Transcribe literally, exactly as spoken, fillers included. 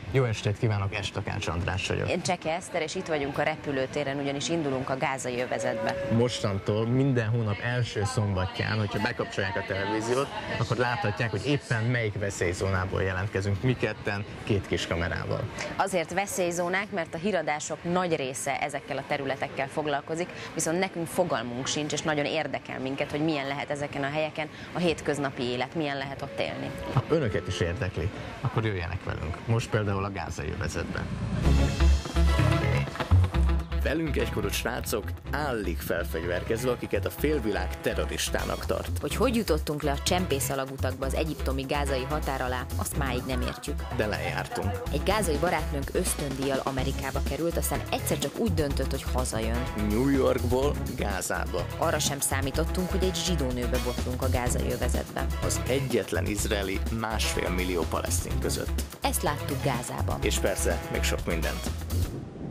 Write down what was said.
Jó estét kívánok, Estakács András vagyok. Én Cseke Eszter, és itt vagyunk a repülőtéren, ugyanis indulunk a gázai övezetbe. Mostantól minden hónap első szombatján, hogyha bekapcsolják a televíziót, akkor láthatják, hogy éppen melyik veszélyzónából jelentkezünk, mi ketten két kis kamerával. Azért veszélyzónák, mert a híradások nagy része ezekkel a területekkel foglalkozik, viszont nekünk fogalmunk sincs, és nagyon érdekel minket, hogy milyen lehet ezeken a helyeken a hétköznapi élet, milyen lehet ott élni. Ha önöket is érdekli, akkor jöjjenek velünk. Most például a gázai övezetben. Velünk egykorú srácok állig felfegyverkezve, akiket a félvilág terroristának tart. Hogy hogy jutottunk le a csempészalagutakba az egyiptomi gázai határ alá, azt máig nem értjük. De lejártunk. Egy gázai barátnőnk ösztöndíjjal Amerikába került, aztán egyszer csak úgy döntött, hogy hazajön. New Yorkból Gázába. Arra sem számítottunk, hogy egy zsidó nőbe botlunk a gázai övezetbe. Az egyetlen izraeli másfél millió palesztin között. Ezt láttuk Gázában. És persze még sok mindent.